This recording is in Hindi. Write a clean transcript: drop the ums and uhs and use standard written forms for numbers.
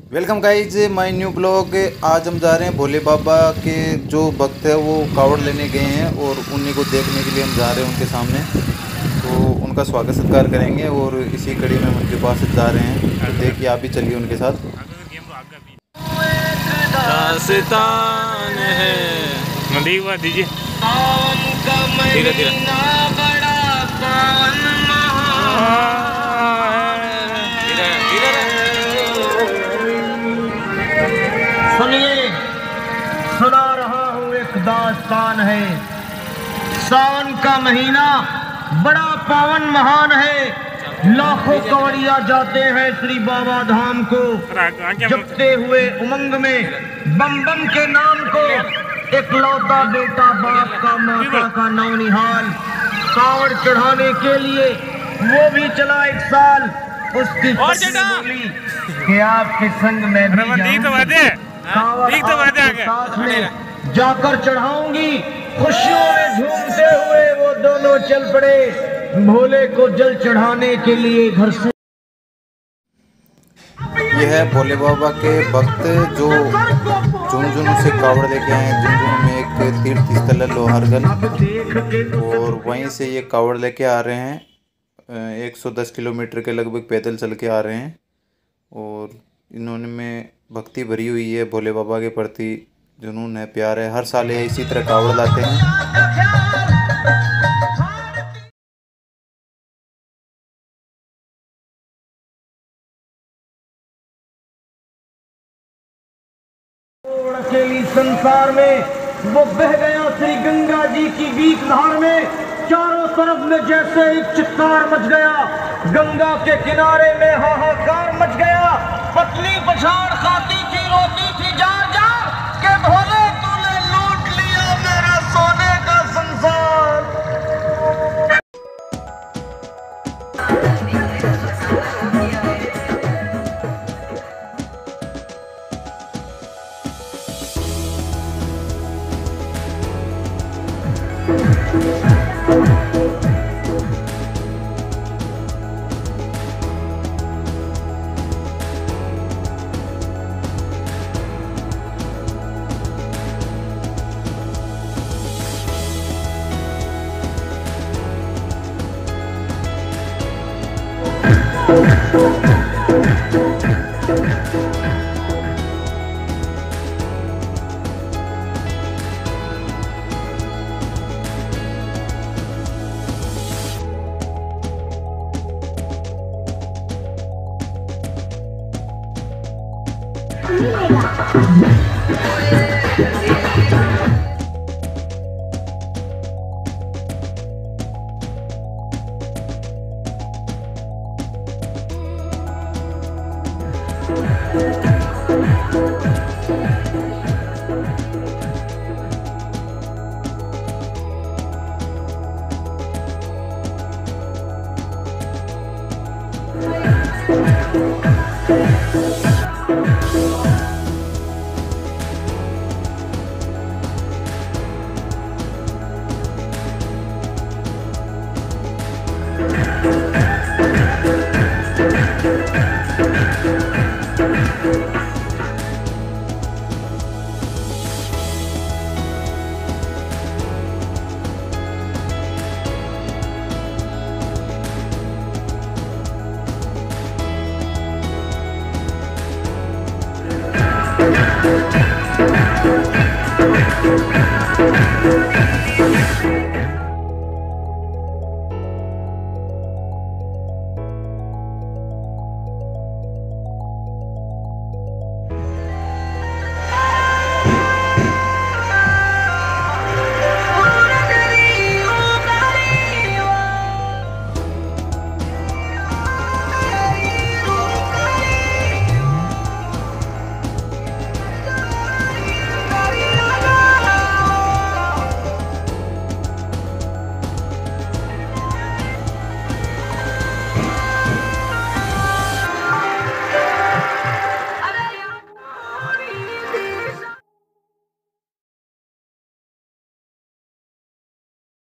Welcome guys my new blog. आज हम जा रहे हैं भोले बाबा के जो भक्त है वो कावड़ लेने गए हैं और उन्हीं को देखने के लिए हम जा रहे हैं उनके सामने। तो उनका स्वागत सत्कार करेंगे और इसी कड़ी में हम उनके पास जा रहे हैं। तो देखिए आप भी चलिए उनके साथ। दास्तान है दीजिए धीरे धीरे। सुनिए, सुना रहा हूँ एक दास्तान है। सावन का महीना बड़ा पावन महान है। लाखों कवड़िया जाते हैं श्री बाबा धाम को, जपते हुए उमंग में बम बम के नाम को। एक लौता बेटा बाप का माता का नौनिहाल कावड़ चढ़ाने के लिए वो भी चला एक साल। उसकी बोली कि आपके संग में भी साथ में जाकर चढ़ाऊंगी। खुशियों में झूमते हुए वो दोनों चल पड़े भोले को जल चढ़ाने के लिए घर से। यह है भोले बाबा के भक्त जो झुंझुनू से कावड़ लेके आए हैं। झुंझुनू में एक तीर्थ स्थल है लोहारगढ़, और वहीं से ये कावड़ लेके आ रहे हैं। 110 किलोमीटर के लगभग पैदल चल के आ रहे हैं और इन्होंने में भक्ति भरी हुई है। भोले बाबा के प्रति जुनून है, प्यार है। हर साल ये इसी तरह कावड़ लाते हैं। अकेली संसार में वो बह गया श्री गंगा जी की बीच धार में। चारों तरफ में जैसे एक चित्कार मच गया, गंगा के किनारे में हाहाकार मच गया। पतली पछाड़ खाती थी, रोती थी जार जार के भोले तूने लूट लिया मेरा सोने का संसार।